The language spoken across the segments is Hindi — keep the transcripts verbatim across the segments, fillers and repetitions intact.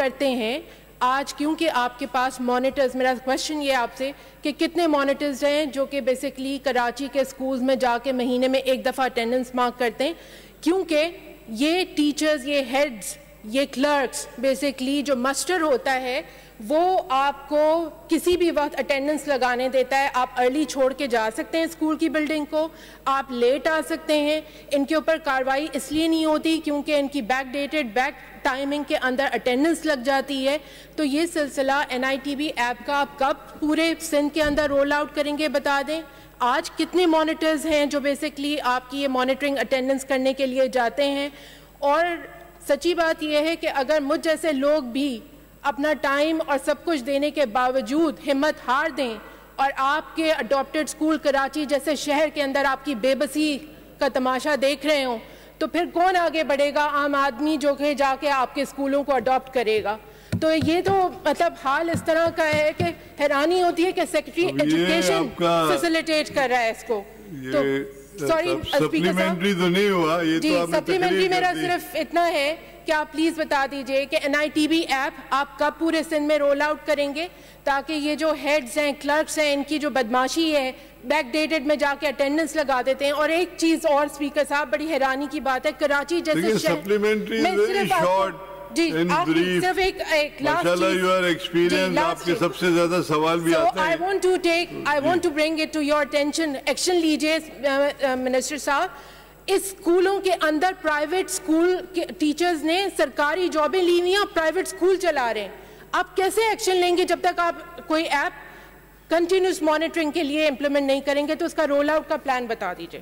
करते हैं आज, क्योंकि आपके पास मॉनिटर्स, मेरा क्वेश्चन ये आपसे कि कितने मॉनिटर्स हैं जो कि बेसिकली कराची के स्कूल्स में जाके महीने में एक दफ़ा अटेंडेंस मार्क करते हैं, क्योंकि ये टीचर्स, ये हेड्स, ये क्लर्क्स, बेसिकली जो मास्टर होता है वो आपको किसी भी वक्त अटेंडेंस लगाने देता है। आप अर्ली छोड़ के जा सकते हैं स्कूल की बिल्डिंग को, आप लेट आ सकते हैं। इनके ऊपर कार्रवाई इसलिए नहीं होती क्योंकि इनकी बैक डेटेड बैक टाइमिंग के अंदर अटेंडेंस लग जाती है। तो ये सिलसिला N I T B app का आप कब पूरे सिंध के अंदर रोल आउट करेंगे, बता दें। आज कितने मॉनिटर्स हैं जो बेसिकली आपकी ये मॉनिटरिंग अटेंडेंस करने के लिए जाते हैं। और सच्ची बात यह है कि अगर मुझ जैसे लोग भी अपना टाइम और सब कुछ देने के बावजूद हिम्मत हार दें और आपके अडॉप्टेड स्कूल कराची जैसे शहर के अंदर आपकी बेबसी का तमाशा देख रहे हों, तो फिर कौन आगे बढ़ेगा? आम आदमी जो कि जाके आपके स्कूलों को अडॉप्ट करेगा। तो ये तो मतलब हाल इस तरह का है कि हैरानी होती है कि सेक्रेटरी एजुकेशन फैसिलिटेट कर रहा है इसको। तो सॉरी सप्लीमेंट्री तो नहीं हुआ ये जी, तो सप्लीमेंट्री मेरा सिर्फ इतना है कि आप प्लीज बता दीजिए कि N I T B app आप कब पूरे सिंध में रोल आउट करेंगे, ताकि ये जो हेड्स हैं, क्लर्क्स हैं, इनकी जो बदमाशी है, बैक डेटेड में जाके अटेंडेंस लगा देते हैं। और एक चीज और स्पीकर साहब, बड़ी हैरानी की बात है, कराची जैसे सप्लीमेंट्री जी सिर्फ एक एक लास्ट योर एक्सपीरियंस, आपके सबसे ज्यादा सवाल भी आते हैं। I want to take I want to bring it to your attention, action लीजिए मिनिस्टर साहब। इस स्कूलों के अंदर प्राइवेट स्कूल के टीचर्स ने सरकारी जॉबें ली हुई हैं, प्राइवेट स्कूल चला रहे हैं। आप कैसे एक्शन लेंगे जब तक आप कोई ऐप कंटिन्यूस मॉनिटरिंग के लिए इम्प्लीमेंट नहीं करेंगे? तो उसका रोल आउट का प्लान बता दीजिए।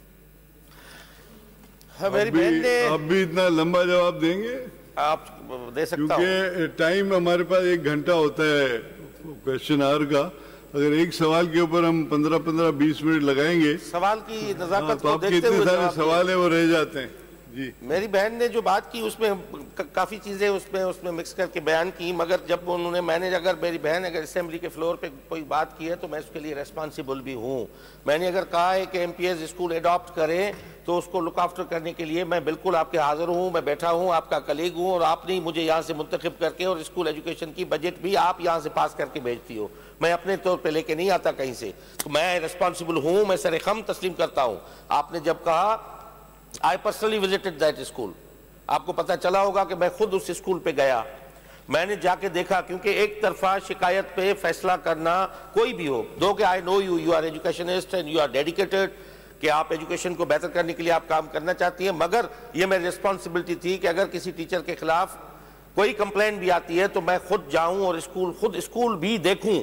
हाँ, मेरी बहन ने अब भी इतना लंबा जवाब देंगे? आप दे सकता हूं, क्योंकि टाइम हमारे पास एक घंटा होता है क्वेश्चन आवर का। अगर एक सवाल के ऊपर हम पंद्रह पंद्रह बीस मिनट लगाएंगे, सवाल की नजाकत तो आपके इतने सारे सवाल है वो रह जाते हैं। जी, मेरी बहन ने जो बात की उसमें काफ़ी चीज़ें उसमें उसमें मिक्स करके बयान की, मगर जब उन्होंने मैंने अगर मेरी बहन अगर असेंबली के फ्लोर पे कोई बात की है तो मैं उसके लिए रेस्पॉन्सिबल भी हूँ। मैंने अगर कहा है कि M P S school adopt करें तो उसको लुक आफ्टर करने के लिए मैं बिल्कुल आपके हाजिर हूँ, मैं बैठा हूँ, आपका कलीग हूँ, और आपने मुझे यहाँ से मुंतखब करके और स्कूल एजुकेशन की बजट भी आप यहाँ से पास करके भेजती हो, मैं अपने तौर पे लेके नहीं आता कहीं से। तो मैं रिस्पॉन्सिबल हूँ, मैं सरे खम तस्लीम करता हूँ। आपने जब कहा I personally visited that school, आपको पता चला होगा कि मैं खुद उस स्कूल पे गया, मैंने जाके देखा, क्योंकि एक तरफा शिकायत पे फैसला करना कोई भी हो, दो कि I know you, you are educationist and you are dedicated, कि आप एजुकेशन को बेहतर करने के लिए आप काम करना चाहती हैं, मगर ये मेरी रिस्पॉन्सिबिलिटी थी कि अगर किसी टीचर के खिलाफ कोई कंप्लेंट भी आती है तो मैं खुद जाऊं और स्कूल खुद स्कूल भी देखूं।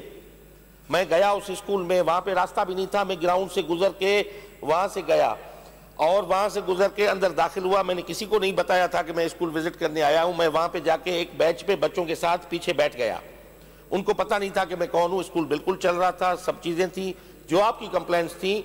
मैं गया उस स्कूल में, वहां पे रास्ता भी नहीं था, मैं ग्राउंड से गुजर के वहां से गया और वहां से गुजर के अंदर दाखिल हुआ। मैंने किसी को नहीं बताया था कि मैं स्कूल विजिट करने आया हूं। मैं वहां पे जाके एक बेंच पे बच्चों के साथ पीछे बैठ गया, उनको पता नहीं था कि मैं कौन हूं। स्कूल बिल्कुल चल रहा था, सब चीजें थी, जो आपकी कंप्लेंट्स थी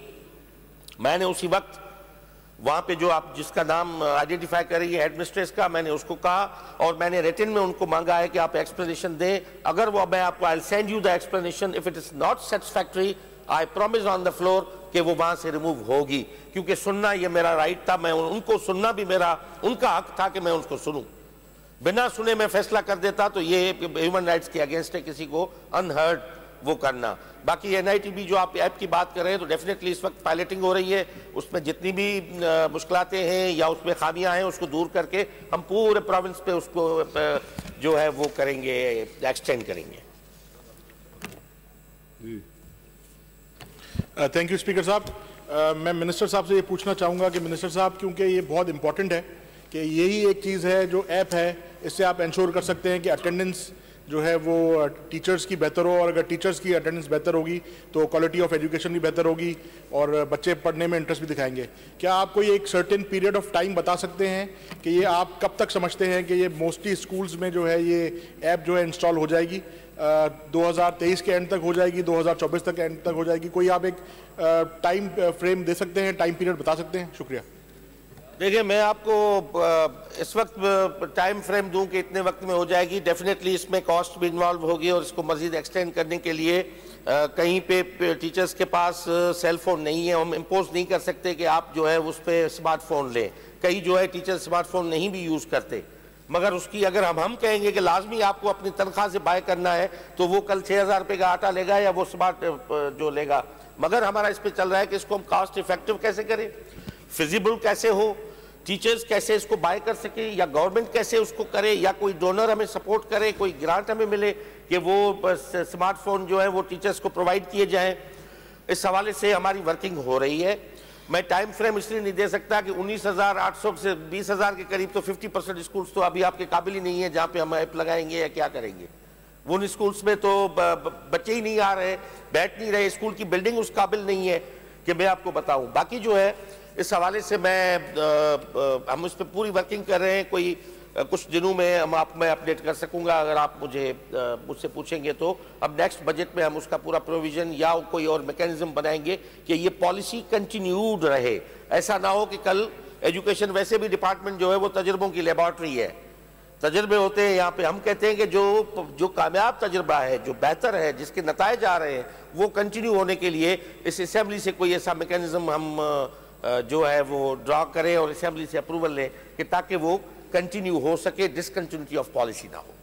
मैंने उसी वक्त वहां पे जो आप जिसका नाम आइडेंटिफाई कर रही है हेडमिस्ट्रेस का, मैंने उसको कहा और मैंने रिटन में उनको मांगा है कि आप एक्सप्लेनेशन दें। अगर वो मैं आपको I send you the explanation, if it is not satisfactory I promise on the floor कि वो वहां से रिमूव होगी, क्योंकि सुनना ये मेरा राइट था, मैं उनको सुनना भी मेरा उनका हक था कि मैं उनको सुनूं। बिना सुने मैं फैसला कर देता तो ये ह्यूमन राइट्स के अगेंस्ट है किसी को अनहर्ड वो करना। बाकी एन आई टी बी जो आप ऐप की बात कर रहे हैं तो डेफिनेटली इस वक्त पायलटिंग हो रही है, उसमें जितनी भी मुश्किलातें हैं या उसमें खामियां हैं उसको दूर करके हम पूरे प्रोविंस पे उसको जो है वो करेंगे, एक्सटेंड करेंगे। थैंक यू स्पीकर साहब। uh, मैं मिनिस्टर साहब से ये पूछना चाहूँगा कि मिनिस्टर साहब, क्योंकि ये बहुत इंपॉर्टेंट है कि यही एक चीज़ है जो ऐप है, इससे आप इंश्योर कर सकते हैं कि अटेंडेंस जो है वो टीचर्स की बेहतर हो, और अगर टीचर्स की अटेंडेंस बेहतर होगी तो क्वालिटी ऑफ एजुकेशन भी बेहतर होगी और बच्चे पढ़ने में इंटरेस्ट भी दिखाएंगे। क्या आप कोई एक सर्टेन पीरियड ऑफ टाइम बता सकते हैं कि ये आप कब तक समझते हैं कि ये मोस्टली स्कूल्स में जो है ये ऐप जो है इंस्टॉल हो जाएगी? दो हज़ार तेईस के एंड तक हो जाएगी, दो हज़ार चौबीस तक एंड तक हो जाएगी? कोई आप एक टाइम फ्रेम दे सकते हैं, टाइम पीरियड बता सकते हैं? शुक्रिया। देखिए, मैं आपको इस वक्त टाइम फ्रेम दूं कि इतने वक्त में हो जाएगी। डेफिनेटली इसमें कॉस्ट भी इन्वॉल्व होगी और इसको मजीद एक्सटेंड करने के लिए कहीं पे टीचर्स के पास सेल फोन नहीं है, हम इम्पोज नहीं कर सकते कि आप जो है उस पर स्मार्टफोन लें। कई जो है टीचर स्मार्टफोन नहीं भी यूज़ करते, मगर उसकी अगर हम हम कहेंगे कि लाजमी आपको अपनी तनख्वाह से बाय करना है तो वो कल छः हज़ार रुपये का आटा लेगा या वो स्मार्ट जो लेगा। मगर हमारा इस पे चल रहा है कि इसको हम कॉस्ट इफेक्टिव कैसे करें, फिजिबल कैसे हो, टीचर्स कैसे इसको बाय कर सके, या गवर्नमेंट कैसे उसको करे, या कोई डोनर हमें सपोर्ट करे, कोई ग्रांट हमें मिले कि वो स्मार्टफोन जो है वो टीचर्स को प्रोवाइड किए जाएं। इस हवाले से हमारी वर्किंग हो रही है। मैं टाइम फ्रेम इसलिए नहीं दे सकता कि उन्नीस हज़ार आठ सौ से बीस हज़ार के करीब तो पचास परसेंट स्कूल्स तो अभी आपके काबिल ही नहीं है जहाँ पे हम ऐप लगाएंगे या क्या करेंगे। वो उन स्कूल्स में तो बच्चे ही नहीं आ रहे, बैठ नहीं रहे, स्कूल की बिल्डिंग उस काबिल नहीं है कि मैं आपको बताऊं। बाकी जो है इस हवाले से मैं आ, आ, हम उस पर पूरी वर्किंग कर रहे हैं। कोई आ, कुछ दिनों में हम आप मैं अपडेट कर सकूंगा अगर आप मुझे मुझसे पूछेंगे तो। अब नेक्स्ट बजट में हम उसका पूरा प्रोविजन या कोई और मैकेनिज्म बनाएंगे कि ये पॉलिसी कंटिन्यूड रहे। ऐसा ना हो कि कल एजुकेशन वैसे भी डिपार्टमेंट जो है वो तजुर्बों की लेबॉर्ट्री है, तजुर्बे होते हैं यहाँ पे। हम कहते हैं कि जो जो कामयाब तजुर्बा है, जो बेहतर है, जिसके नताइज आ रहे हैं, वो कंटिन्यू होने के लिए इस असेंबली से कोई ऐसा मैकेनिज्म हम जो है वो ड्रा करें और असेंबली से अप्रूवल लें कि ताकि वो कंटिन्यू हो सके, डिसकंटिन्यूटी ऑफ पॉलिसी ना हो।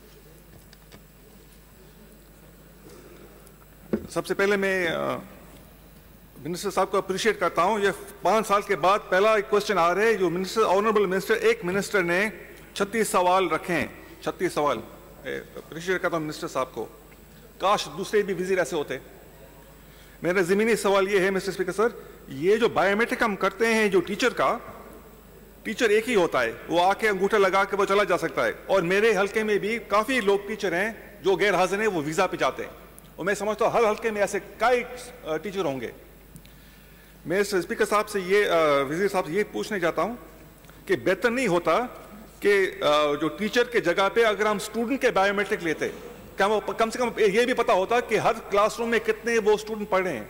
सबसे पहले मैं मिनिस्टर साहब को अप्रिशिएट करता हूं। ये पांच साल के बाद पहला एक क्वेश्चन आ रहा है जो मिनिस्टर ऑनरेबल मिनिस्टर एक मिनिस्टर ने छत्तीस सवाल रखे हैं, छत्तीस सवाल। अप्रिशिएट करता हूं मिनिस्टर साहब को। काश दूसरे भी विजीर ऐसे होते। मेरा जमीनी सवाल ये है मिस्टर स्पीकर सर, ये जो बायोमेट्रिक हम करते हैं जो टीचर का, टीचर एक ही होता है, वो आके अंगूठा लगा के वो चला जा सकता है। और मेरे हल्के में भी काफी लोग टीचर हैं जो गैर हाजिर हैं, वो वीजा पे जाते हैं। और मैं समझता हूँ हर हल्के में ऐसे कई टीचर होंगे। मैं स्पीकर साहब से ये वजीर साहब से ये पूछने जाता हूँ कि बेहतर नहीं होता कि जो टीचर के जगह पे अगर हम स्टूडेंट के बायोमेट्रिक लेते, क्या वो कम से कम ये भी पता होता कि हर क्लासरूम में कितने वो स्टूडेंट पढ़ रहे हैं।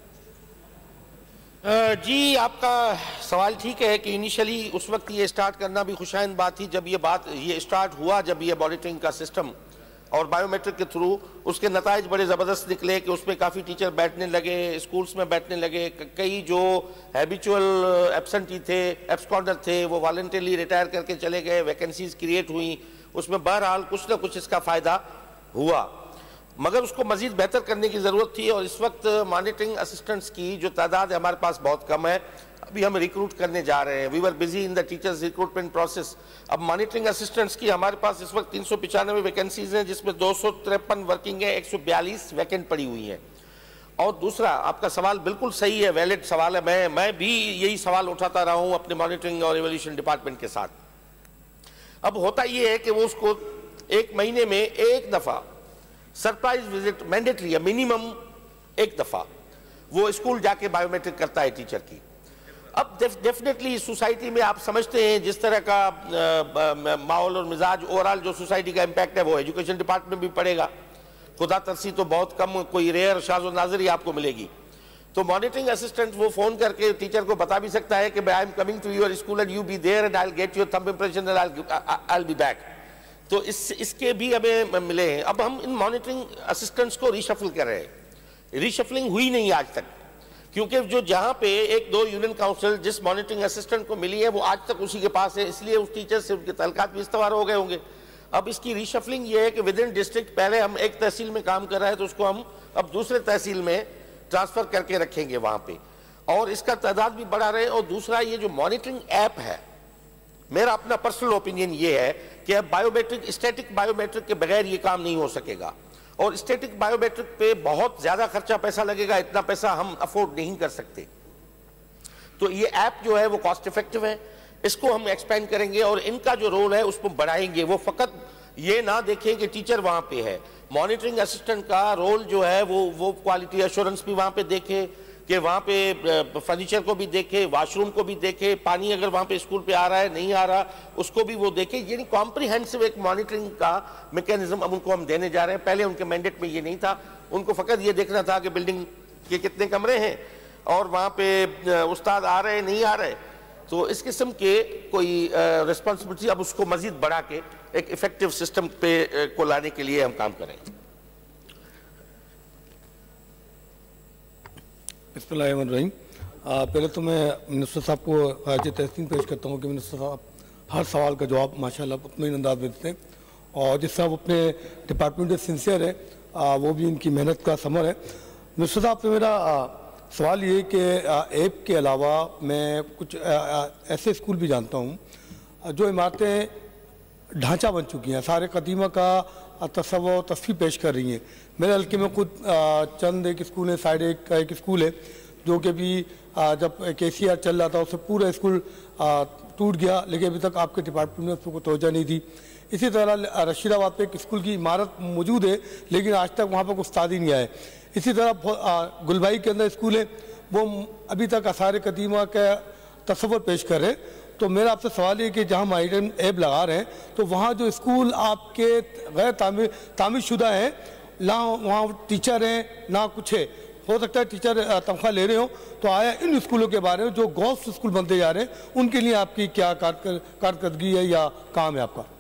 जी आपका सवाल ठीक है कि इनिशियली उस वक्त ये स्टार्ट करना भी खुशाइन बात थी जब ये बात ये स्टार्ट हुआ, जब ये मॉनिटरिंग का सिस्टम और बायोमेट्रिक के थ्रू उसके नताइज बड़े ज़बरदस्त निकले कि उसमें काफ़ी टीचर बैठने लगे, स्कूल्स में बैठने लगे। कई जो हैबिचुअल एब्सेंटी थे, एब्सकॉन्डर थे, वो वॉलंटरली रिटायर करके चले गए, वैकेंसीज क्रिएट हुई। उसमें बहरहाल कुछ ना कुछ इसका फ़ायदा हुआ, मगर उसको मजीद बेहतर करने की ज़रूरत थी। और इस वक्त मॉनिटरिंग असिस्टेंट्स की जो तादाद है हमारे पास बहुत कम है। अभी हम रिक्रूट करने जा रहे हैं, we were busy in the teachers recruitment process. अब मॉनिटरिंग असिस्टेंट्स की हमारे पास इस वक्त तीन सौ पचानवे वैकेंसीज हैं, जिसमें दो सौ तिरपन वर्किंग है, एक सौ बयालीस वैकेंट पड़ी हुई हैं। और दूसरा, आपका सवाल बिल्कुल सही है, वैलिड सवाल है। मैं मैं भी यही सवाल उठाता रहा हूँ अपने मॉनिटरिंग और इवैल्यूएशन डिपार्टमेंट के साथ। अब होता यह है कि वो उसको एक महीने में एक दफ़ा सरप्राइज विजिट मैंडेटरी है, मिनिमम एक दफ़ा वो स्कूल जाके बायोमेट्रिक करता है टीचर की। अब डेफिनेटली सोसाइटी में आप समझते हैं जिस तरह का माहौल और मिजाज, ओवरऑल जो सोसाइटी का इम्पैक्ट है वो एजुकेशन डिपार्टमेंट भी पड़ेगा। खुदा तरसी तो बहुत कम, कोई रेयर शाज़ व नाज़िर ही आपको मिलेगी। तो मॉनिटरिंग असिस्टेंट वो फोन करके टीचर को बता भी सकता है कि I am coming to your school and you be there and I will get your thumb impression and I will be back. तो इस इसके भी हमें मिले हैं। अब हम इन मॉनिटरिंग असिस्टेंट्स को रीशफल कर रहे हैं। रीशफलिंग हुई नहीं आज तक, क्योंकि जो जहां पे एक दो यूनियन काउंसिल जिस मॉनिटरिंग असिस्टेंट को मिली है वो आज तक उसी के पास है, इसलिए उस टीचर से उनके तल्कात भी इस्तवार हो गए होंगे। अब इसकी रीशफलिंग ये है कि विद इन डिस्ट्रिक्ट, पहले हम एक तहसील में काम कर रहे हैं तो उसको हम अब दूसरे तहसील में ट्रांसफर करके रखेंगे वहां पे, और इसका तादाद भी बढ़ा रहे। और दूसरा, ये जो मॉनिटरिंग ऐप है, मेरा अपना पर्सनल ओपिनियन ये है कि अब बायोमेट्रिक, स्टैटिक बायोमेट्रिक के बगैर ये काम नहीं हो सकेगा। और स्टैटिक बायोमेट्रिक पे बहुत ज्यादा खर्चा पैसा लगेगा, इतना पैसा हम अफोर्ड नहीं कर सकते। तो ये ऐप जो है वो कॉस्ट इफेक्टिव है, इसको हम एक्सपेंड करेंगे और इनका जो रोल है उसको बढ़ाएंगे। वो फकत ये ना देखें कि टीचर वहां पे है, मॉनिटरिंग असिस्टेंट का रोल जो है वो वो क्वालिटी एश्योरेंस भी वहां पे देखे, कि वहाँ पे फर्नीचर को भी देखे, वॉशरूम को भी देखे, पानी अगर वहाँ पे स्कूल पे आ रहा है नहीं आ रहा उसको भी वो देखे। यानी कॉम्प्रिहेंसिव एक मॉनिटरिंग का मैकेनिज्म अब उनको हम देने जा रहे हैं। पहले उनके मैंडेट में ये नहीं था, उनको फ़कत ये देखना था कि बिल्डिंग के कितने कमरे हैं और वहाँ पे उस्ताद आ रहे नहीं आ रहे। तो इस किस्म के कोई रिस्पॉन्सिबिलिटी अब उसको मजीद बढ़ा के एक इफेक्टिव सिस्टम पे को लाने के लिए हम काम करेंगे। बिस्मिल्लाहिर्रहमानिर्रहीम। पहले तो मैं मिनिस्टर साहब को हाजिर तहसीन पेश करता हूँ कि मिनिस्टर साहब हर सवाल का जवाब माशाल्लाह मुतमईन अंदाज में देते हैं और जिस तरह वो अपने डिपार्टमेंट में सिंसियर है आ, वो भी उनकी मेहनत का समर है। मिनिस्टर साहब से मेरा आ, सवाल ये कि ऐप के अलावा मैं कुछ आ, आ, ऐसे स्कूल भी जानता हूँ जो इमारतें ढांचा बन चुकी हैं, सारे कदीमा का तस्वर तस्वीर पेश कर रही हैं। मेरे हल्के में खुद चंद एक स्कूल है, साइड एक का एक स्कूल है जो कि भी आ, जब के सी आर चल रहा था उससे पूरा स्कूल टूट गया, लेकिन अभी तक आपके डिपार्टमेंट में उसको तवज्जो नहीं दी। इसी तरह रशीदाबाद पे एक स्कूल की इमारत मौजूद है लेकिन आज तक वहाँ पर कुछ उस्ताद ही नहीं आए। इसी तरह गुलबाई के अंदर स्कूल है, वो अभी तक आसार कदीमा का तस्वर पेश कर रहे हैं। तो मेरा आपसे सवाल ये कि जहाँ माइडन ऐप लगा रहे हैं तो वहाँ जो स्कूल आपके गैर तामीर तामीर शुदा हैं, ना वहाँ टीचर हैं ना कुछ है, हो सकता है टीचर तनख्वाह ले रहे हो, तो आया इन स्कूलों के बारे में जो गोस्ट स्कूल बनते जा रहे हैं उनके लिए आपकी क्या कारकर्दगी है या काम है आपका?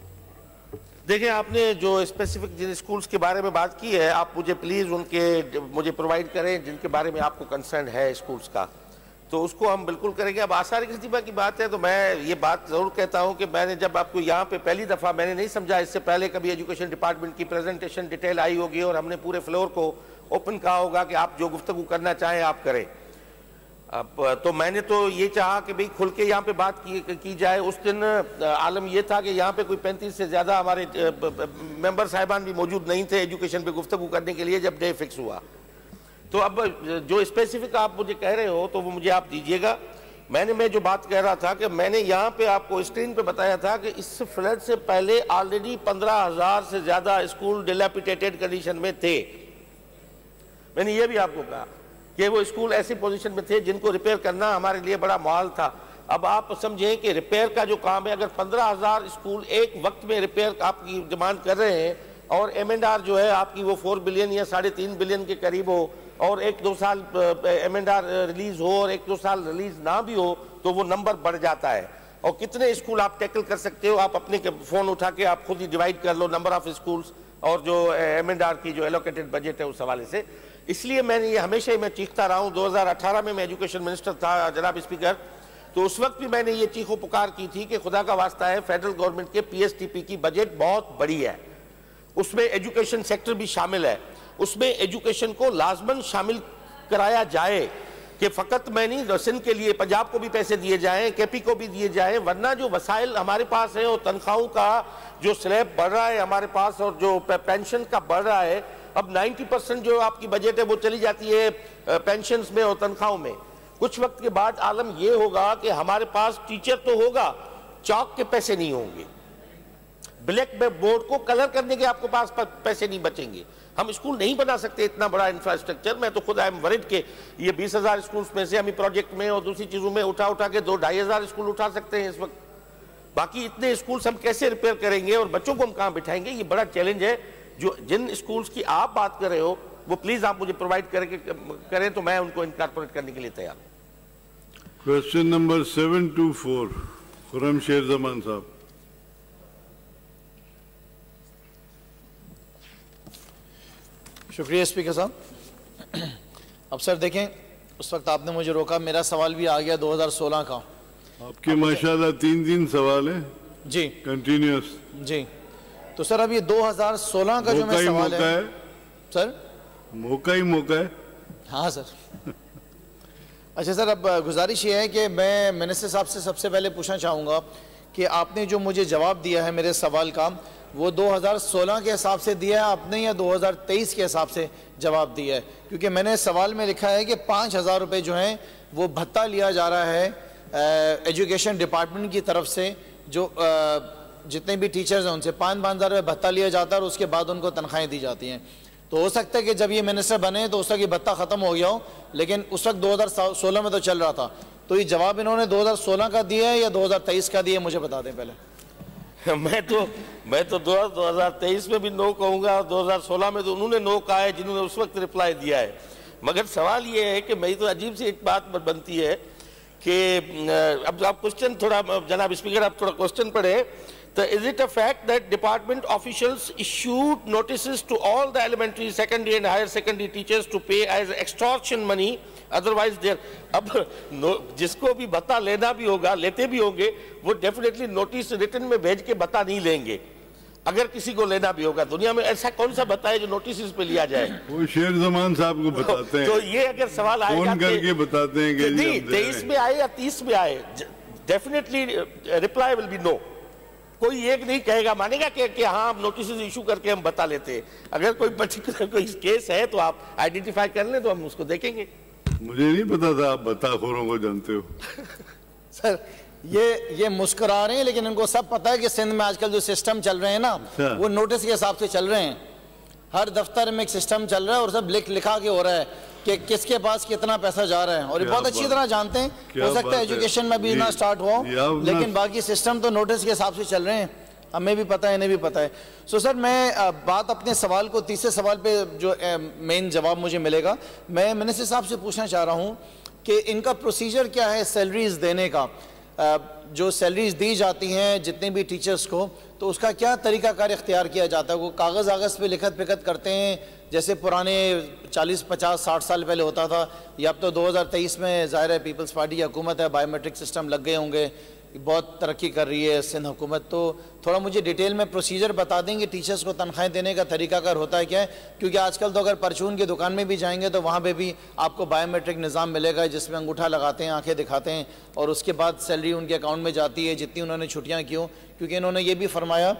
देखिए, आपने जो स्पेसिफिक जिन स्कूल्स के बारे में बात की है, आप मुझे प्लीज़ उनके मुझे प्रोवाइड करें जिनके बारे में आपको कंसर्न है स्कूल्स का, तो उसको हम बिल्कुल करेंगे। अब आसार कदीमा की बात है तो मैं ये बात ज़रूर कहता हूँ कि मैंने जब आपको यहाँ पे पहली दफ़ा मैंने नहीं समझा, इससे पहले कभी एजुकेशन डिपार्टमेंट की प्रेजेंटेशन डिटेल आई होगी और हमने पूरे फ्लोर को ओपन कहा होगा कि आप जो गुफ्तगू करना चाहें आप करें। अब तो मैंने तो ये चाहा कि भाई खुल के यहाँ पे बात की, की जाए। उस दिन आलम ये था कि यहाँ पे कोई पैंतीस से ज़्यादा हमारे मेंबर साहिबान भी मौजूद नहीं थे एजुकेशन पे गुफ्तगू करने के लिए जब डे फिक्स हुआ। तो अब जो स्पेसिफिक आप मुझे कह रहे हो तो वो मुझे आप दीजिएगा। मैंने मैं जो बात कह रहा था कि मैंने यहाँ पे आपको स्क्रीन पे बताया था कि इस फ्लड से पहले ऑलरेडी पंद्रह हजार से ज़्यादा स्कूल डिलैपिडेटेड कंडीशन में थे। मैंने ये भी आपको कहा कि वो स्कूल ऐसी पोजीशन में थे जिनको रिपेयर करना हमारे लिए बड़ा मुहाल था। अब आप समझें कि रिपेयर का जो काम है, अगर पंद्रह हजार स्कूल एक वक्त में रिपेयर आपकी डिमांड कर रहे हैं और एम एंड आर जो है आपकी वो फोर बिलियन या साढ़े तीन बिलियन के करीब हो और एक दो साल एम एंड आर रिलीज हो और एक दो साल रिलीज ना भी हो तो वो नंबर बढ़ जाता है। और कितने स्कूल आप टैकल कर सकते हो, आप अपने फोन उठा के आप खुद ही डिवाइड कर लो नंबर ऑफ स्कूल्स और जो एम एंड आर की जो एलोकेटेड बजट है उस हवाले से। इसलिए मैंने ये हमेशा ही मैं चीखता रहा हूँ। दो हज़ार अठारह में मैं एजुकेशन मिनिस्टर था जनाब स्पीकर, तो उस वक्त भी मैंने ये चीखो पुकार की थी कि खुदा का वास्ता है फेडरल गवर्नमेंट के पी एस टी पी की बजट बहुत बड़ी है, उसमें एजुकेशन सेक्टर भी शामिल है, उसमें एजुकेशन को लाजमन शामिल कराया जाए कि फ़कत मैं नहीं, सिंध के लिए पंजाब को भी पैसे दिए जाएं, केपी को भी दिए जाएं, वरना जो वसाइल हमारे पास है और तनख्वाहों का जो स्लैब बढ़ रहा है हमारे पास और जो पेंशन का बढ़ रहा है, अब नब्बे परसेंट जो आपकी बजट है वो चली जाती है पेंशन में और तनख्वाहों में। कुछ वक्त के बाद आलम ये होगा कि हमारे पास टीचर तो होगा, चौक के पैसे नहीं होंगे, ब्लैक बोर्ड को कलर करने के आपके पास पैसे नहीं बचेंगे। हम स्कूल नहीं बना सकते इतना बड़ा इंफ्रास्ट्रक्चर। मैं तो खुद आई एम वरिड के ये बीस हजार स्कूल में से हम प्रोजेक्ट में और दूसरी चीजों में उठा उठा के दो ढाई हजार स्कूल उठा सकते हैं इस वक्त। बाकी इतने स्कूल हम कैसे रिपेयर करेंगे और बच्चों को हम कहाँ बिठाएंगे, ये बड़ा चैलेंज है। जो जिन स्कूल्स की आप बात कर रहे हो वो प्लीज आप मुझे प्रोवाइड करके करें तो मैं उनको इनकॉर्पोरेट करने के लिए तैयार हूं। Question number seven two four Khurram Sher Zaman साहब। शुक्रिया स्पीकर साहब। अब सर देखें, उस वक्त आपने मुझे रोका, मेरा सवाल भी आ गया दो हज़ार सोलह का। आपके माशाल्लाह तीन तीन सवाल है जी कंटिन्यूअस जी। तो सर अब ये दो हज़ार सोलह का जो मैं सवाल है, है सर मौका ही मौका है। हाँ सर। अच्छा सर, अब गुजारिश ये है कि मैं मिनिस्टर साहब से सबसे पहले पूछना चाहूँगा कि आपने जो मुझे जवाब दिया है मेरे सवाल का वो दो हज़ार सोलह के हिसाब से दिया है आपने या दो हज़ार तेईस के हिसाब से जवाब दिया है? क्योंकि मैंने सवाल में लिखा है कि पाँच हज़ार रुपये जो हैं वो भत्ता लिया जा रहा है एजुकेशन डिपार्टमेंट की तरफ से, जो आ, जितने भी टीचर्स हैं उनसे पाँच पाँच हज़ार रुपये भत्ता लिया जाता है और उसके बाद उनको तनख्वाहें दी जाती हैं। तो हो सकता है कि जब ये मिनिस्टर बने तो उस वक्त ये भत्ता ख़त्म हो गया हो, लेकिन उस वक्त दो हज़ार सोलह में तो चल रहा था। तो ये जवाब इन्होंने दो हज़ार सोलह का दिया है या दो हज़ार तेईस का दिया, मुझे बता दें पहले। मैं तो मैं तो दो हज़ार तेईस में भी नो कहूँगा और दो हज़ार सोलह में तो उन्होंने नो कहा है जिन्होंने उस वक्त रिप्लाई दिया है। मगर सवाल ये है कि मेरी तो अजीब सी एक बात बनती है कि अब आप क्वेश्चन थोड़ा जनाब स्पीकर आप थोड़ा क्वेश्चन पढ़े So is it a fact that department officials issued notices to all the elementary, secondary and higher secondary teachers to pay as extortion money? Otherwise they अब no, जिसको भी बता लेना भी होगा, लेते भी होंगे, वो डेफिनेटली नोटिस रिटन में भेज के बता नहीं लेंगे। अगर किसी को लेना भी होगा, दुनिया में ऐसा कौन सा बता है जो नोटिस पे लिया जाए? वो शेर जमान साहब को बताते हैं। तो ये अगर सवाल आएगा, फोन करके बताते हैं कि नहीं तेईस में आए या तीस में आए, definitely reply will be no. कोई एक नहीं कहेगा, मानेगा कि, कि हाँ हम नोटिस इशू करके हम बता लेते हैं। अगर कोई पर्टिकुलर कोई केस है तो आप आइडेंटिफाई कर लें तो हम उसको देखेंगे। मुझे नहीं पता था आप बताखोरों को जानते हो। सर ये ये मुस्कुरा रहे हैं, लेकिन इनको सब पता है कि सिंध में आजकल जो सिस्टम चल रहे हैं ना, वो नोटिस के हिसाब से चल रहे हैं। हर दफ्तर में एक सिस्टम चल रहा है और सब लिख लिखा के हो रहा है कि किसके पास कितना पैसा जा रहा है, और ये बहुत अच्छी तरह जानते हैं। हो सकता है एजुकेशन में भी ना स्टार्ट हुआ, लेकिन बाकी सिस्टम तो नोटिस के हिसाब से चल रहे हैं। हमें भी पता है, इन्हें भी पता है। सो सर मैं बात अपने सवाल को, तीसरे सवाल पे जो मेन जवाब मुझे मिलेगा, मैं मिनिस्टर साहब से पूछना चाह रहा हूँ कि इनका प्रोसीजर क्या है सैलरीज देने का। जो सैलरीज दी जाती हैं जितने भी टीचर्स को, तो उसका क्या तरीकाकार इख्तियार किया जाता है? वो कागज़ आगज़ पे लिखत पिखत करते हैं जैसे पुराने चालीस पचास साठ साल पहले होता था, या अब तो दो हज़ार तेईस में ज़ाहिर है पीपल्स पार्टी की हुकूमत है, बायोमेट्रिक सिस्टम लग गए होंगे, बहुत तरक्की कर रही है सिंध हुकूमत। तो थोड़ा मुझे डिटेल में प्रोसीजर बता देंगे टीचर्स को तनख्वाहें देने का तरीकाकार होता है क्या है? क्योंकि आजकल तो अगर परचून की दुकान में भी जाएंगे तो वहाँ पे भी आपको बायोमेट्रिक निज़ाम मिलेगा जिसमें अंगूठा लगाते हैं, आंखें दिखाते हैं, और उसके बाद सैलरी उनके अकाउंट में जाती है जितनी उन्होंने छुट्टियाँ की हों। क्योंकि इन्होंने ये भी फरमाया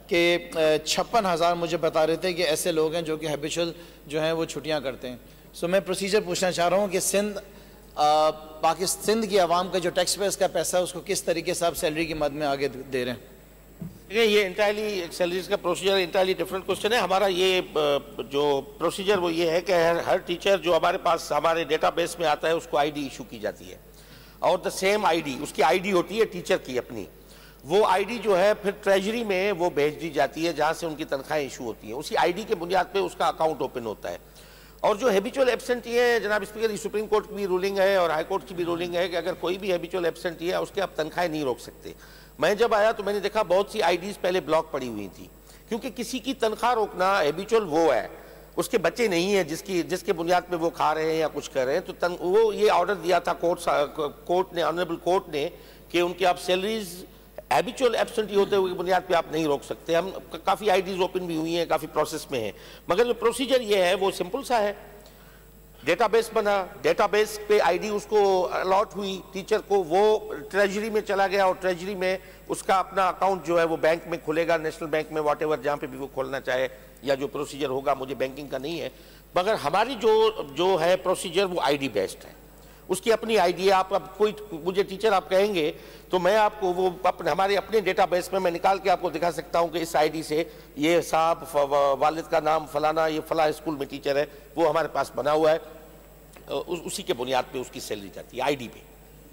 कि छप्पन हज़ार मुझे बता रहे थे कि ऐसे लोग हैं जो कि हैबिचुअल जो हैं वो छुट्टियाँ करते हैं। सो मैं प्रोसीजर पूछना चाह रहा हूँ कि सिंध पाकिस्तान सिंध की आवाम का जो टैक्स पेयर्स का पैसा है उसको किस तरीके से आप सैलरी की मद में आगे दे रहे हैं? देखिए ये इंटायरली सैलरीज का प्रोसीजर इंटायरली डिफरेंट क्वेश्चन है। हमारा ये जो प्रोसीजर वो ये है कि हर हर टीचर जो हमारे पास हमारे डेटाबेस में आता है उसको आईडी इशू की जाती है, और द सेम आईडी, उसकी आईडी होती है टीचर की अपनी, वो आईडी जो है फिर ट्रेजरी में वो भेज दी जाती है जहाँ से उनकी तनख्वाहें इशू होती हैं। उसी आईडी के बुनियाद पर उसका अकाउंट ओपन होता है। और जो हैबिचुअल एब्सेंटी है, जनाब स्पीकर, ये सुप्रीम कोर्ट की भी रूलिंग है और हाई कोर्ट की भी रूलिंग है कि अगर कोई भी हैबिचुअल एब्सेंटी है उसके आप तनख्वाहें नहीं रोक सकते। मैं जब आया तो मैंने देखा बहुत सी आईडीज पहले ब्लॉक पड़ी हुई थी, क्योंकि किसी की तनख्वाह रोकना हैबिचुअल वो है, उसके बच्चे नहीं है जिसकी जिसके बुनियाद पे वो खा रहे हैं या कुछ कर रहे हैं। तो तन, वो ये ऑर्डर दिया था कोर्ट कोर्ट ने, ऑनरेबल कोर्ट ने, कि उनकी आप सैलरीज हैबिचुअल एब्सेंटी होते हुए बुनियाद पे आप नहीं रोक सकते। हम काफ़ी आईडीज ओपन भी हुई हैं, काफ़ी प्रोसेस में है, मगर जो प्रोसीजर ये है वो सिंपल सा है। डेटाबेस बना, डेटाबेस पे आईडी उसको अलॉट हुई टीचर को, वो ट्रेजरी में चला गया और ट्रेजरी में उसका अपना अकाउंट जो है वो बैंक में खुलेगा, नेशनल बैंक में, वॉट एवर जहाँ पे भी वो खोलना चाहे, या जो प्रोसीजर होगा, मुझे बैंकिंग का नहीं है, मगर हमारी जो जो है प्रोसीजर वो आईडी बेस्ड है। उसकी अपनी आईडी है। आप अब कोई मुझे टीचर आप कहेंगे तो मैं आपको वो अपने हमारे अपने डेटाबेस में मैं निकाल के आपको दिखा सकता हूँ कि इस आईडी से ये साहब वालिद का नाम फलाना, ये फला स्कूल में टीचर है, वो हमारे पास बना हुआ है, उस, उसी के बुनियाद पे उसकी सैलरी जाती है आईडी पे।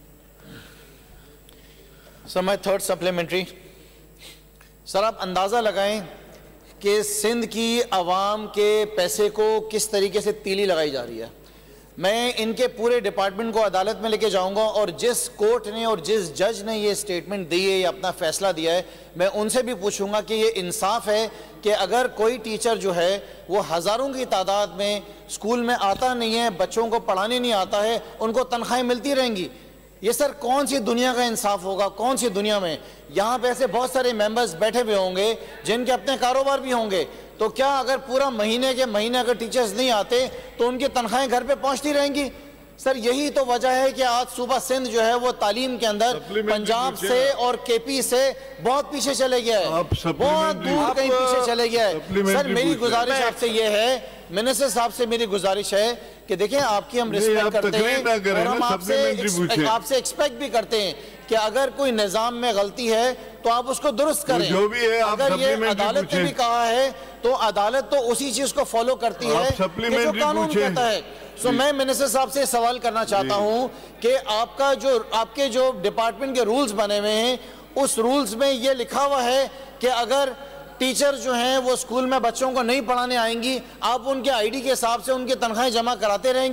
सर मैं थर्ड सप्लीमेंट्री, सर आप अंदाज़ा लगाएं कि सिंध की आवाम के पैसे को किस तरीके से तीली लगाई जा रही है। मैं इनके पूरे डिपार्टमेंट को अदालत में लेके जाऊंगा, और जिस कोर्ट ने और जिस जज ने ये स्टेटमेंट दी है या अपना फैसला दिया है, मैं उनसे भी पूछूंगा कि ये इंसाफ है कि अगर कोई टीचर जो है वो हज़ारों की तादाद में स्कूल में आता नहीं है, बच्चों को पढ़ाने नहीं आता है, उनको तनख्वाहें मिलती रहेंगी। ये सर कौन सी दुनिया का इंसाफ होगा? कौन सी दुनिया में? यहाँ पे ऐसे बहुत सारे मेंबर्स बैठे हुए होंगे जिनके अपने कारोबार भी होंगे, तो क्या अगर पूरा महीने के महीने अगर टीचर्स नहीं आते तो उनकी तनख्वाहें घर पे पहुंचती रहेंगी? सर यही तो वजह है कि आज सूबा सिंध जो है वो तालीम के अंदर पंजाब से और केपी से बहुत पीछे चले गया है, बहुत दूर कहीं पीछे चले गया है। सर मेरी गुजारिश आपसे ये है, मिनिस्टर साहब से मेरी गुजारिश है कि देखें आपकी हम रिस्पेक्ट करते हैं और हम आपसे आपसे एक्सपेक्ट भी करते हैं कि अगर कोई निजाम में गलती है तो आप उसको दुरुस्त करें। जो भी है, अगर ये अदालत ने भी कहा है तो अदालत तो उसी चीज को फॉलो करती है जो कानून कहता है। सो मैं मिनिस्टर साहब से सवाल करना चाहता हूं कि आपका जो आपके जो डिपार्टमेंट के रूल्स बने हुए हैं, उस रूल्स में ये लिखा हुआ है कि अगर टीचर जो हैं वो स्कूल में बच्चों को नहीं पढ़ाने आएंगी, आप उनके आईडी के हिसाब से उनकी तनख्वाहें जमा कराते रहेंगे।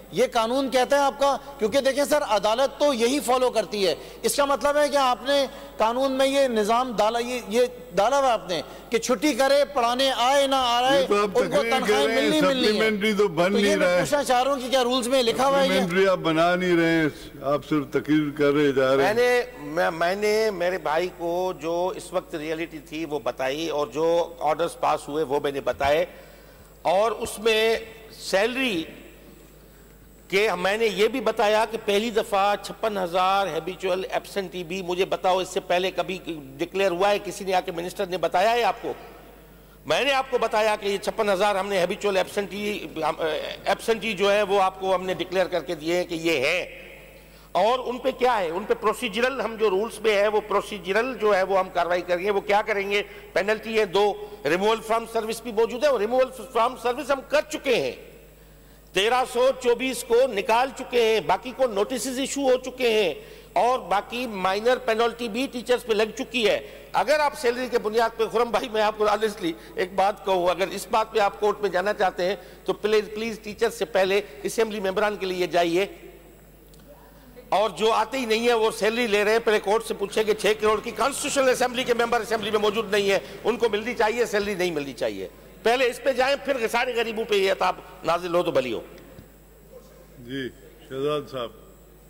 ये कानून कहता है आपका? क्योंकि देखें सर, अदालत तो यही फॉलो करती है। इसका मतलब है कि आपने कानून में ये निजाम डाला, ये ये डाला हुआ आपने कि छुट्टी करे, पढ़ाने आए ना आ रहे, तो उनको तनख्वाहें मिलनी मिलनी है। तो बन तो नहीं ये रहा है। पूछना चाह रहा हूँ कि क्या रूल्स में लिखा हुआ है? सप्लीमेंट्री आप बना नहीं रहे हैं, आप सिर्फ तकरीर कर रहे जा रहे हैं। मैंने मैं, मैंने मेरे भाई को जो इस वक्त रियलिटी थी वो बताई, और जो ऑर्डर्स पास हुए वो मैंने बताए, और उसमें सैलरी कि मैंने ये भी बताया कि पहली दफ़ा छप्पन हज़ार हैबिचुअल एब्सेंटी भी, मुझे बताओ इससे पहले कभी डिक्लेयर हुआ है? किसी ने आके मिनिस्टर ने बताया है आपको? मैंने आपको बताया कि ये छप्पन हज़ार हमने हैबिचुअल एब्सेंटी एब्सेंटी जो है वो आपको हमने डिक्लेयर करके दिए हैं कि ये है। और उन पे क्या है, उन पे प्रोसीजरल, हम जो रूल्स में है वो प्रोसीजरल जो है वो हम कार्रवाई करेंगे। वो क्या करेंगे? पेनल्टी है दो, रिमूवल फ्रॉम सर्विस भी मौजूद है, और रिमूवल फ्रॉम सर्विस हम कर चुके हैं, तेरह सौ चौबीस को निकाल चुके हैं, बाकी को नोटिस इशू हो चुके हैं, और बाकी माइनर पेनल्टी भी टीचर्स पे लग चुकी है। अगर आप सैलरी के बुनियाद पे, खुरम भाई मैं आपको ऑनेस्टली एक बात कहूँ, अगर इस बात पे आप कोर्ट में जाना चाहते हैं तो प्लीज प्लीज टीचर्स से पहले असेंबली मेंबरान के लिए जाइए, और जो आते ही नहीं है वो सैलरी ले रहे हैं, पहले कोर्ट से पूछे कि छह करोड़ की कॉन्स्टिट्यूशनल असेंबली के मेंबर असेंबली में मौजूद नहीं है, उनको मिलनी चाहिए, सैलरी नहीं मिलनी चाहिए। पहले इस पे जाएं, फिर सारे गरीबों पे ये अताब नाजिल हो तो भली हो। जी शहजाद साहब।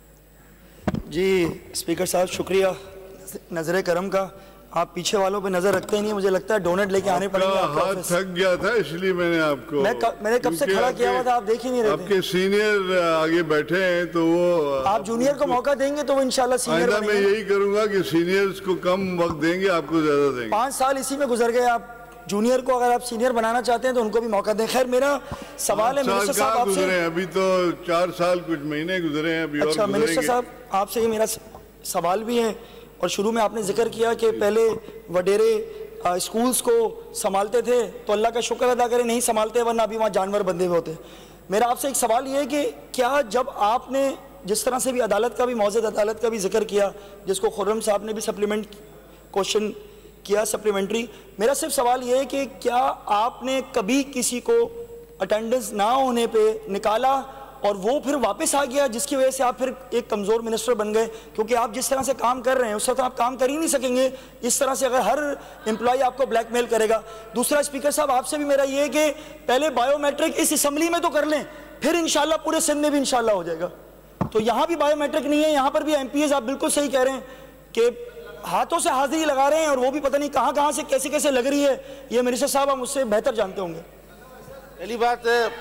जी स्पीकर साहब, शुक्रिया नजर करम का। आप पीछे वालों पे नजर रखते ही नहीं, मुझे लगता है डोनेट लेके आने पड़ेंगे। हाथ थक गया था इसलिए मैंने आपको मैं क, मैंने कब से खड़ा किया हुआ था, आप देख ही नहीं रहे थे। आपके सीनियर आगे बैठे हैं तो वो आप जूनियर को मौका देंगे तो वो इंशाल्लाह सीनियर बनेंगे। मैं यही करूंगा कि सीनियर्स को कम वक्त देंगे, आपको ज्यादा देंगे। पाँच साल इसी में गुजर गए, आप जूनियर को अगर आप सीनियर बनाना चाहते हैं तो उनको भी मौका दें। खैर मेरा सवाल है मिनिस्टर साहब आपसे, अभी तो चार साल कुछ महीने गुजरे हैं अभी। अच्छा मिनिस्टर साहब आपसे ही मेरा सवाल भी है, और शुरू में आपने जिक्र किया कि पहले वडेरे स्कूल्स को संभालते थे, तो अल्लाह का शुक्र अदा करें नहीं संभालते, वरना अभी वहाँ जानवर बंधे हुए होते। मेरा आपसे एक सवाल ये है कि क्या जब आपने जिस तरह से भी अदालत का भी, मौजूद अदालत का भी जिक्र किया, जिसको खुर्रम साहब ने भी सप्लीमेंट क्वेश्चन किया सप्लीमेंट्री, मेरा सिर्फ सवाल ये है कि क्या आपने कभी किसी को अटेंडेंस ना होने पे निकाला और वो फिर वापस आ गया, जिसकी वजह से आप फिर एक कमज़ोर मिनिस्टर बन गए? क्योंकि आप जिस तरह से काम कर रहे हैं उस तरह आप काम कर ही नहीं सकेंगे इस तरह से, अगर हर एम्प्लॉय आपको ब्लैकमेल करेगा। दूसरा स्पीकर साहब आपसे भी मेरा ये है कि पहले बायोमेट्रिक इस असेंबली में तो कर लें, फिर इंशाल्लाह पूरे सिंध में भी इंशाल्लाह हो जाएगा। तो यहाँ भी बायोमेट्रिक नहीं है, यहाँ पर भी एम पी एज आप बिल्कुल सही कह रहे हैं कि हाथों से हाजिरी लगा रहे हैं, और वो भी पता नहीं कहाँ कहाँ से कैसे कैसे लग रही है। ये मिनिस्टर साहब आप मुझसे बेहतर जानते होंगे। पहली बात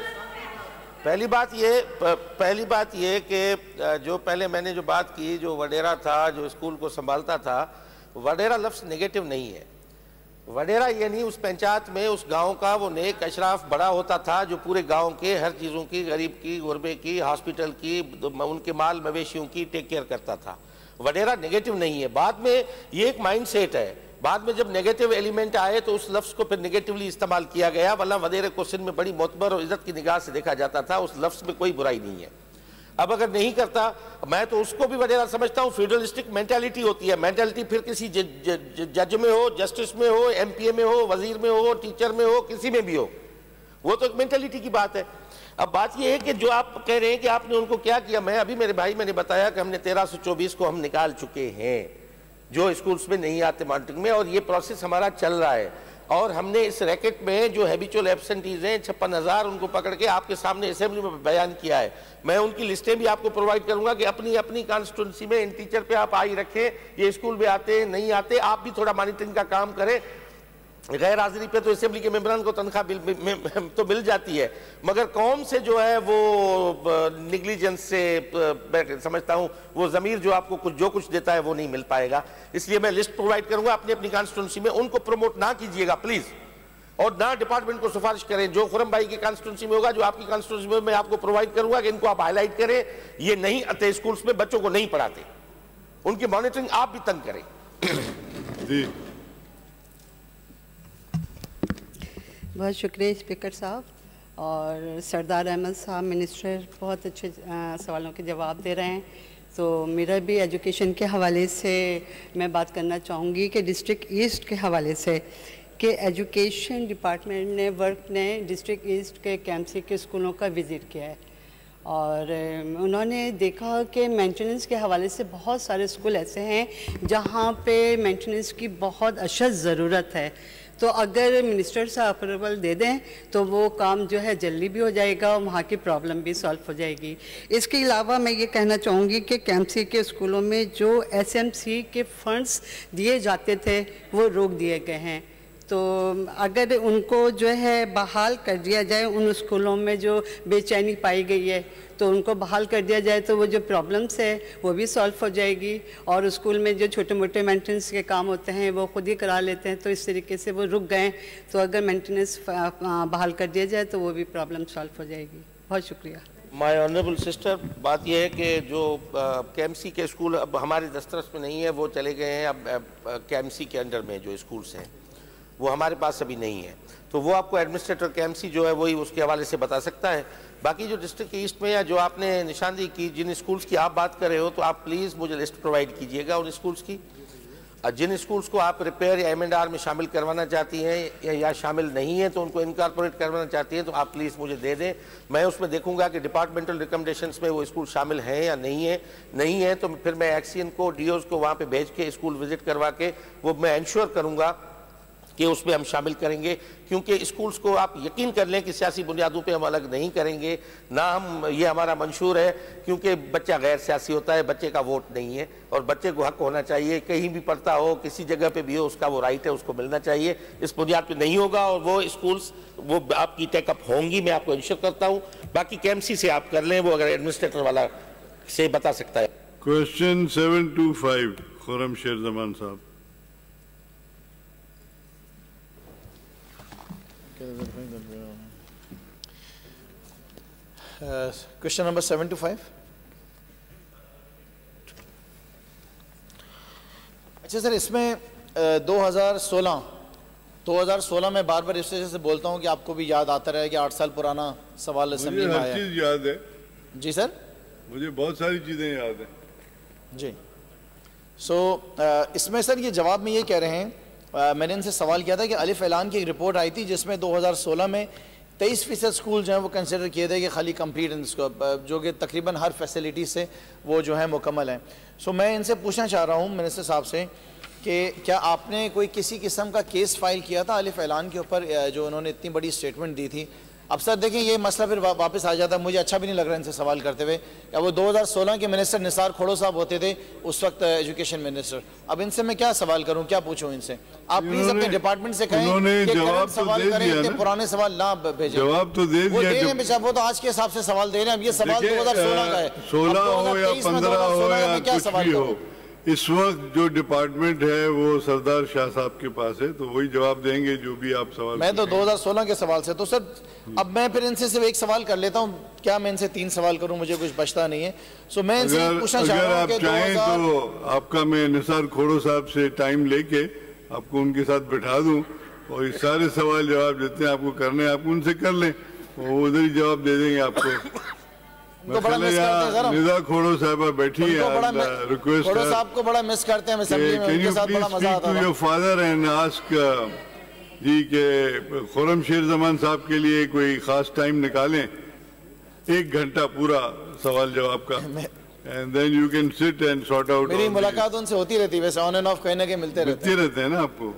पहली बात ये पहली बात ये कि जो पहले मैंने जो बात की, जो वडेरा था जो स्कूल को संभालता था, वडेरा लफ्ज़ नेगेटिव नहीं है। वडेरा ये नहीं, उस पंचायत में उस गांव का वो नेक अशराफ बड़ा होता था जो पूरे गांव के हर चीज़ों की, गरीब की, गुरबे की, हॉस्पिटल की, उनके माल मवेशियों की टेक केयर करता था। वडेरा नेगेटिव नहीं है। बाद में ये एक माइंड सेट है, बाद में जब नेगेटिव एलिमेंट आए तो उस लफ्ज़ को फिर नेगेटिवली इस्तेमाल किया गया, वरना वडेरे को सिंध में बड़ी मोतबर और इज्जत की निगाह से देखा जाता था, उस लफ्ज़ में कोई बुराई नहीं है। अब अगर नहीं करता, मैं तो उसको भी वडेरा समझता हूँ। फ्यूडलिस्टिक मेंटालिटी होती है, मेंटालिटी फिर किसी ज, ज, ज, जज में हो, जस्टिस में हो, एम पी ए में हो, वजीर में हो, टीचर में हो, किसी में भी हो, वो तो एक मेंटालिटी की बात है। अब बात यह है कि जो आप कह रहे हैं कि आपने उनको क्या किया, मैं अभी मेरे भाई मैंने बताया कि हमने तेरह सौ चौबीस को हम निकाल चुके हैं जो स्कूल्स में नहीं आते मॉनिटरिंग में, और ये प्रोसेस हमारा चल रहा है। और हमने इस रैकेट में जो हैबिचुअल एब्सेंटीज हैं छप्पन हज़ार, उनको पकड़ के आपके सामने असेंबली में बयान किया है। मैं उनकी लिस्टें भी आपको प्रोवाइड करूंगा कि अपनी अपनी कॉन्स्टिट्यूंसी में इन टीचर पे आप आई रखें, ये स्कूल में आते हैं नहीं आते, आप भी थोड़ा मॉनिटरिंग का काम करें। गैर हाजिरी पे तो असेंबली के मेंबरान को तनख्वाह तो मिल जाती है, मगर कौम से जो है वो निग्लिजेंस से मैं समझता हूँ वो ज़मीर जो आपको कुछ जो कुछ देता है वो नहीं मिल पाएगा। इसलिए मैं लिस्ट प्रोवाइड करूंगा अपनी अपनी कॉन्स्टिट्यूंसी में, उनको प्रमोट ना कीजिएगा प्लीज़, और ना डिपार्टमेंट को सिफारिश करें। जो खुरम भाई की कॉन्स्टिट्यूंसी में होगा, जो आपकी कॉन्स्टिट्यूंसी में, मैं आपको प्रोवाइड करूंगा कि इनको आप हाईलाइट करें, ये नहीं आते स्कूल्स में, बच्चों को नहीं पढ़ाते, उनकी मॉनिटरिंग आप भी तंग करें। जी बहुत शुक्रिया स्पीकर साहब। और सरदार अहमद साहब मिनिस्टर बहुत अच्छे सवालों के जवाब दे रहे हैं। तो मेरा भी एजुकेशन के हवाले से मैं बात करना चाहूँगी कि डिस्ट्रिक्ट ईस्ट के हवाले से कि एजुकेशन डिपार्टमेंट ने वर्क ने डिस्ट्रिक्ट ईस्ट के कैंपसी के स्कूलों का विज़िट किया है, और उन्होंने देखा कि मेंटेनेंस के हवाले से बहुत सारे स्कूल ऐसे हैं जहाँ पे मेंटेनेंस की बहुत अशद ज़रूरत है। तो अगर मिनिस्टर साहब अप्रूवल दे दें तो वो काम जो है जल्दी भी हो जाएगा और वहाँ की प्रॉब्लम भी सॉल्व हो जाएगी। इसके अलावा मैं ये कहना चाहूँगी कि केएमसी के स्कूलों में जो एसएमसी के फंड्स दिए जाते थे वो रोक दिए गए हैं। तो अगर उनको जो है बहाल कर दिया जाए, उन स्कूलों में जो बेचैनी पाई गई है तो उनको बहाल कर दिया जाए तो वो जो प्रॉब्लम्स है वो भी सॉल्व हो जाएगी। और स्कूल में जो छोटे मोटे मेंटेनेंस के काम होते हैं वो खुद ही करा लेते हैं, तो इस तरीके से वो रुक गए। तो अगर मेंटेनेंस बहाल कर दिया जाए तो वो भी प्रॉब्लम सॉल्व हो जाएगी। बहुत शुक्रिया। माय ऑनरेबल सिस्टर, बात यह है कि जो केएमसी के स्कूल अब हमारे दस्तरस में नहीं है, वो चले गए हैं अब केएमसी के अंडर में जो स्कूल्स हैं वो हमारे पास अभी नहीं है। तो वो आपको एडमिनिस्ट्रेटर केएमसी जो है वही उसके हवाले से बता सकता है। बाकी जो डिस्ट्रिक्ट ईस्ट में या जो आपने निशानदेही की जिन स्कूल्स की आप बात कर रहे हो, तो आप प्लीज़ मुझे लिस्ट प्रोवाइड कीजिएगा उन स्कूल्स की। जिन स्कूल्स को आप रिपेयर या एम एंड आर में शामिल करवाना चाहती हैं या, या शामिल नहीं है तो उनको इनकॉर्पोरेट करवाना चाहती हैं, तो आप प्लीज़ मुझे दे दें। मैं उसमें देखूंगा कि डिपार्टमेंटल रिकमेंडेशंस में वो स्कूल शामिल हैं या नहीं है। नहीं है तो फिर मैं एक्सीएन को डीओज को वहाँ पे भेज के स्कूल विजिट करवा के वो मैं इंश्योर करूँगा कि उसमें हम शामिल करेंगे। क्योंकि स्कूल्स को आप यकीन कर लें कि सियासी बुनियादों पे हम अलग नहीं करेंगे ना, हम ये हमारा मंशूर है। क्योंकि बच्चा गैर सियासी होता है, बच्चे का वोट नहीं है और बच्चे को हक होना चाहिए, कहीं भी पढ़ता हो किसी जगह पे भी हो उसका वो राइट है, उसको मिलना चाहिए। इस बुनियाद पे नहीं होगा और वो स्कूल्स वो आपकी टेकअप होंगी, मैं आपको इंश्योर करता हूँ। बाकी केएमसी से आप कर लें, वो अगर एडमिनिस्ट्रेटर वाला से बता सकता है। Question seven two five Khurram Sher Zaman साहब। Question number seven two five. अच्छा सर, इसमें दो हज़ार सोलह दो हज़ार सोलह में बार बार इस वजह से बोलता हूँ कि आपको भी याद आता रहे कि आठ साल पुराना सवाल असेंबली में आया। मुझे हर चीज़ याद है जी सर, मुझे बहुत सारी चीज़ें याद है जी। सो so, इसमें सर ये जवाब में ये कह रहे हैं, आ, मैंने इनसे सवाल किया था कि अलिफ ऐलान की एक रिपोर्ट आई थी जिसमें दो हज़ार सोलह में तेईस फीसद स्कूल जो हैं वो कंसिडर किए थे कि खाली कंप्लीट इन इसको, जो कि तकरीबन हर फैसिलिटी से वो जो है मुकम्मल है। सो मैं इनसे पूछना चाह रहा हूँ मिनिस्टर साहब से कि क्या आपने कोई किसी किस्म का केस फाइल किया था अलिफ ऐलान के ऊपर, जो उन्होंने इतनी बड़ी स्टेटमेंट दी थी। अब सर देखें ये मसला फिर वा, वापस आ जाता है, मुझे अच्छा भी नहीं लग रहा इनसे सवाल करते हुए। या वो दो हज़ार सोलह के मिनिस्टर निसार खोड़ो साहब होते थे उस वक्त एजुकेशन मिनिस्टर। अब इनसे मैं क्या सवाल करूं, क्या पूछूं इनसे? आप प्लीज अपने डिपार्टमेंट से कहें कि जवाब सवाल करें कि पुराने सवाल ना भेजें। जवाब तो दे दिया, दे रहे हैं वो तो आज के हिसाब से सवाल दे रहे हैं। अब ये सवाल दो हज़ार सोलह का है, सोलह हो या पंद्रह हो या कुछ भी हो, इस वक्त जो डिपार्टमेंट है वो सरदार शाह साहब के पास है, तो वही जवाब देंगे जो भी आप सवाल। मैं तो दो हज़ार सोलह के सवाल से, तो सर अब मैं फिर इनसे सिर्फ एक सवाल कर लेता हूँ, क्या मैं इनसे तीन सवाल करूँ? मुझे कुछ बचता नहीं है। सो मैं इनसे पूछना चाह रहा हूँ कि अगर आप चाहें तो आपका मैं निसार खोड़ो साहब से टाइम लेके आपको उनके साथ बैठा दूं और ये सारे सवाल जवाब जितने आपको करने आप उनसे कर लें, वो उधर ही जवाब दे देंगे आपको। तो बड़ा मिस करते हैं सर, निदा खोड़ो साहब बैठी है, रिक्वेस्ट खोड़ो साहब को बड़ा मिस करते हैं असेंबली में, उनके साथ बड़ा मजा आता है। योर फादर एंड आस्क जी के खुर्रम शेर जमान साहब के लिए कोई खास टाइम निकालें, एक घंटा पूरा सवाल जवाब का, and then you can sit and sort out. मेरी मुलाकात उनसे होती रहती है वैसे, ऑन एंड ऑफ कहीं ना कहीं मिलते रहते हैं रहते हैं ना आपको।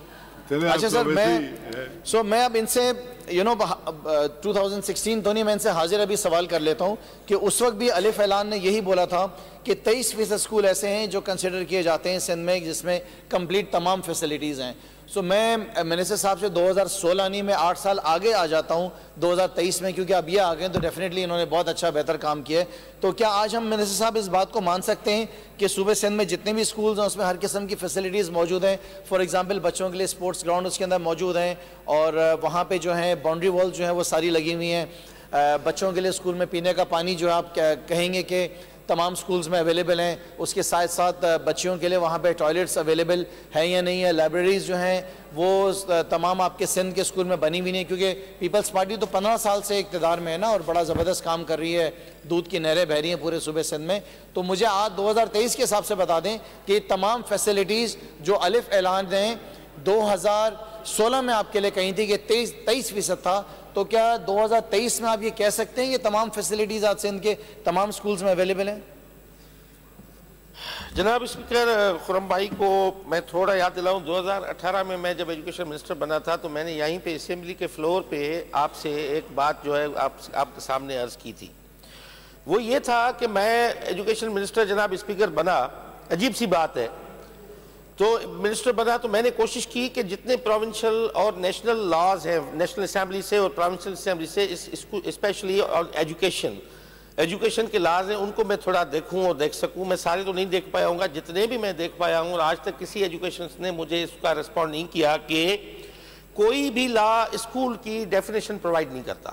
अच्छा सर, मैं सो मैं अब इनसे you know two thousand sixteen तो नहीं, मैं इनसे हाजिर अभी सवाल कर लेता हूँ कि उस वक्त भी अलिफ ऐलान ने यही बोला था कि तेईस फीसद स्कूल ऐसे हैं जो कंसिडर किए जाते हैं सिंध में जिसमें कंप्लीट तमाम फैसिलिटीज़ हैं। सो मैं मिनिस्टर साहब से दो हज़ार सोलह नहीं, मैं आठ साल आगे आ जाता हूँ दो हज़ार तेईस में, क्योंकि अब ये आ गए तो डेफिनेटली इन्होंने बहुत अच्छा बेहतर काम किया है। तो क्या आज हम मिनिस्टर साहब इस बात को मान सकते हैं कि सूबे सिंध में जितने भी स्कूल्स हैं उसमें हर किस्म की फैसिलिटीज़ मौजूद हैं? फॉर एग्जांपल बच्चों के लिए स्पोर्ट्स ग्राउंड उसके अंदर मौजूद हैं और वहाँ पे जो है बाउंड्री वॉल जो है वो सारी लगी हुई हैं। बच्चों के लिए स्कूल में पीने का पानी जो आप कहेंगे कि तमाम स्कूल्स में अवेलेबल हैं, उसके साथ साथ बच्चियों के लिए वहाँ पे टॉयलेट्स अवेलेबल हैं या नहीं है? लाइब्रेरीज़ जो हैं वो तमाम आपके सिंध के स्कूल में बनी हुई नहीं, क्योंकि पीपल्स पार्टी तो पंद्रह साल से इक़्तिदार में है ना और बड़ा ज़बरदस्त काम कर रही है, दूध की नहरें बह रही हैं पूरे सूबे सिंध में। तो मुझे आज दो हज़ार तेईस के हिसाब से बता दें कि तमाम फैसिलिटीज़ जो अलिफ ऐलान ने दो हज़ार सोलह में आपके लिए कही थी कि तेईस तेईस फीसद था, तो क्या दो हज़ार तेईस में आप ये कह सकते हैं कि तमाम फैसिलिटीज आज सिंध के तमाम स्कूल्स में अवेलेबल हैं? जनाब स्पीकर, खुरम भाई को मैं थोड़ा याद दिलाऊं, दो हज़ार अठारह में मैं जब एजुकेशन मिनिस्टर बना था तो मैंने यहीं पे असेंबली के फ्लोर पे आपसे एक बात जो है आप आपके सामने अर्ज की थी। वो ये था कि मैं एजुकेशन मिनिस्टर जनाब स्पीकर बना, अजीब सी बात है, तो मिनिस्टर बना तो मैंने कोशिश की कि जितने प्रोविंशियल और नेशनल लॉज हैं नेशनल असेंबली से और प्रोविंशियल असेंबली से, स्पेशली और एजुकेशन एजुकेशन के लाज हैं, उनको मैं थोड़ा देखूं और देख सकूं। मैं सारे तो नहीं देख पाया हूँ, जितने भी मैं देख पाया हूँ, और आज तक किसी एजुकेशन ने मुझे इसका रिस्पॉन्ड नहीं किया कि कोई भी लॉ स्कूल की डेफिनेशन प्रोवाइड नहीं करता।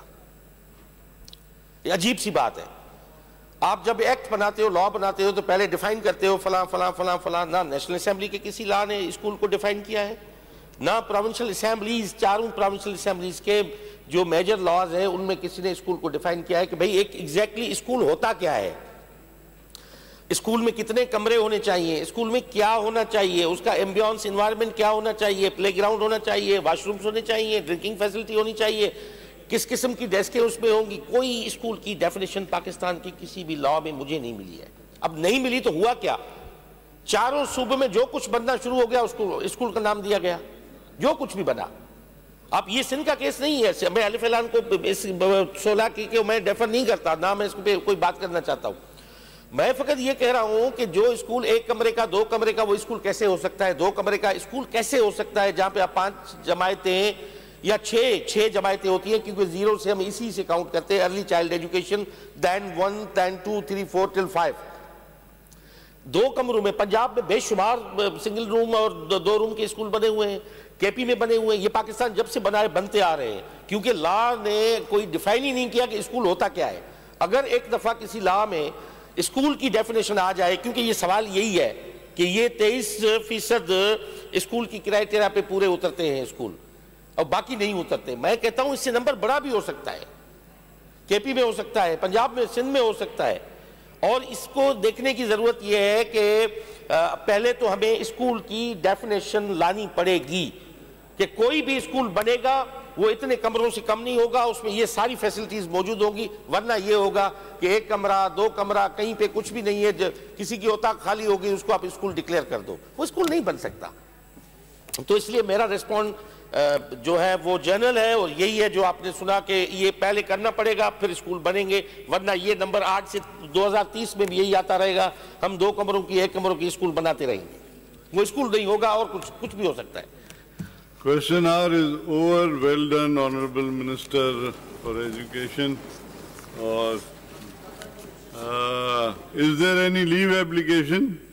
ये अजीब सी बात है। आप जब एक्ट बनाते हो, लॉ बनाते हो, तो पहले डिफाइन करते हो फला फला फला फला। ना नेशनल असेंबली के किसी लॉ ने स्कूल को डिफाइन किया है, ना प्रोविंशियल असेंबलीज, चारों प्रोविंशियल असेंबलीज के जो मेजर लॉज है उनमें किसी ने स्कूल को डिफाइन किया है कि भाई एक एग्जैक्टली स्कूल होता क्या है, स्कूल में कितने कमरे होने चाहिए, स्कूल में क्या होना चाहिए, उसका एम्बियंस एनवायरनमेंट क्या होना चाहिए, प्लेग्राउंड होना चाहिए, वॉशरूम्स होने चाहिए, ड्रिंकिंग फैसिलिटी होनी चाहिए, किस किस्म की डेस्कें उसमें होंगी। कोई स्कूल की डेफिनेशन पाकिस्तान की किसी भी लॉ में मुझे नहीं मिली है। अब नहीं मिली तो हुआ क्या, चारों सूबे में जो कुछ बनना शुरू हो गया उसको स्कूल का नाम दिया गया, जो कुछ भी बना। आप ये सिंध का केस नहीं है, मैं अलिफ ऐलान को इस सोलह की के मैं डेफर नहीं करता, ना मैं इस पे कोई बात करना चाहता हूँ। मैं फकत ये कह रहा हूँ कि जो स्कूल एक कमरे का, दो कमरे का, वो स्कूल कैसे हो सकता है? दो कमरे का स्कूल कैसे हो सकता है जहाँ पे आप पांच जमायतें या छः छः जमायतें होती हैं, क्योंकि जीरो से हम इसी से काउंट करते हैं, early child education, then one then two three four till five. दो कमरों में पंजाब में बेशुमार सिंगल रूम और दो, दो रूम के स्कूल बने हुए हैं, केपी में बने हुए हैं। ये पाकिस्तान जब से बनाए बनते आ रहे हैं, क्योंकि लॉ ने कोई डिफाइन ही नहीं किया कि स्कूल होता क्या है। अगर एक दफ़ा किसी लॉ में स्कूल की डेफिनेशन आ जाए, क्योंकि ये सवाल यही है कि ये तेईस फीसद स्कूल की क्राइटेरिया पे पूरे उतरते हैं स्कूल और बाकी नहीं उतरते। मैं कहता हूँ इससे नंबर बड़ा भी हो सकता है, केपी में हो सकता है, पंजाब में, सिंध में हो सकता है। और इसको देखने की जरूरत यह है कि पहले तो हमें स्कूल की डेफिनेशन लानी पड़ेगी कि कोई भी स्कूल बनेगा वो इतने कमरों से कम नहीं होगा, उसमें ये सारी फैसिलिटीज मौजूद होंगी। वरना ये होगा कि एक कमरा, दो कमरा, कहीं पे कुछ भी नहीं है, किसी की औताक खाली होगी, उसको आप स्कूल डिक्लेयर कर दो, वो स्कूल नहीं बन सकता। तो इसलिए मेरा रिस्पॉन्ड जो है वो जनरल है, और यही है जो आपने सुना कि ये पहले करना पड़ेगा फिर स्कूल बनेंगे। वरना ये नंबर आठ से दो हज़ार तीस में भी यही आता रहेगा, हम दो कमरों की, एक कमरों की स्कूल बनाते रहेंगे, वो स्कूल नहीं होगा और कुछ कुछ भी हो सकता है। Question hour is over. Well done, Honorable Minister for Education. Or uh, is there any leave application?